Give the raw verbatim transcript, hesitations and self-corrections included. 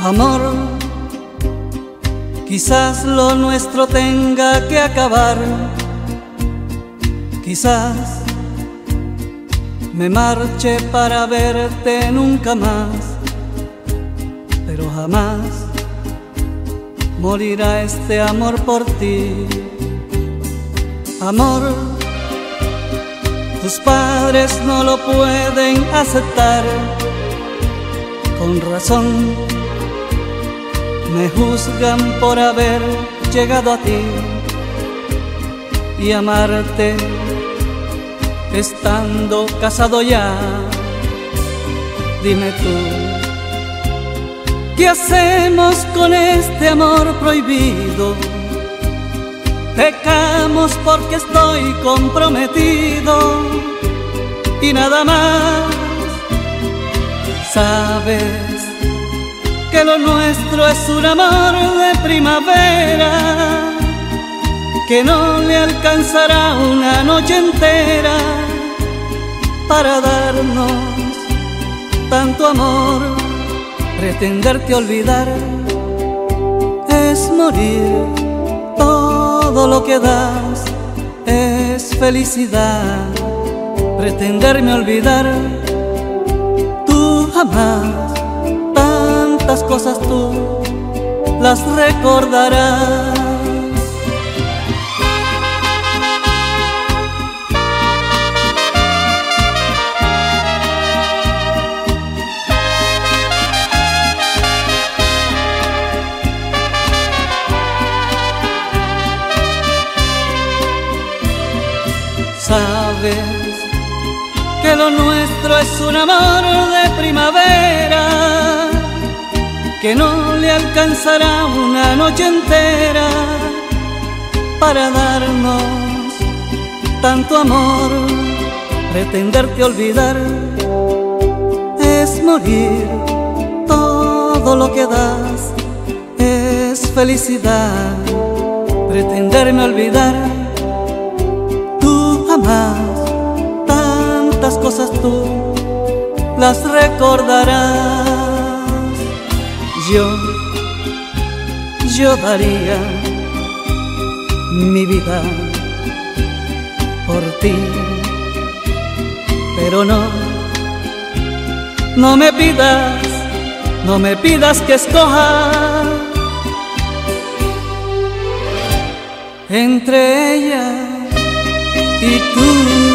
Amor, quizás lo nuestro tenga que acabar. Quizás me marche para verte nunca más, pero jamás morirá este amor por ti. Amor, tus padres no lo pueden aceptar. Con razón me juzgan por haber llegado a ti y amarte estando casado ya. Dime tú, ¿qué hacemos con este amor prohibido? Pecamos porque estoy comprometido y nada más. Sabes que lo nuestro es un amor de primavera, que no le alcanzará una noche entera para darnos tanto amor. Pretenderte olvidar es morir. Todo lo que das es felicidad. Pretenderme olvidar, tú jamás. Tantas cosas tú las recordarás. Sabes que lo nuestro es un amor de primavera, que no le alcanzará una noche entera para darnos tanto amor. Pretenderte olvidar es morir. Todo lo que das es felicidad. Pretenderme olvidar, jamás. Tantas cosas tú las recordarás. Yo, yo daría mi vida por ti, pero no, no me pidas, no me pidas que escoja entre ella y tú.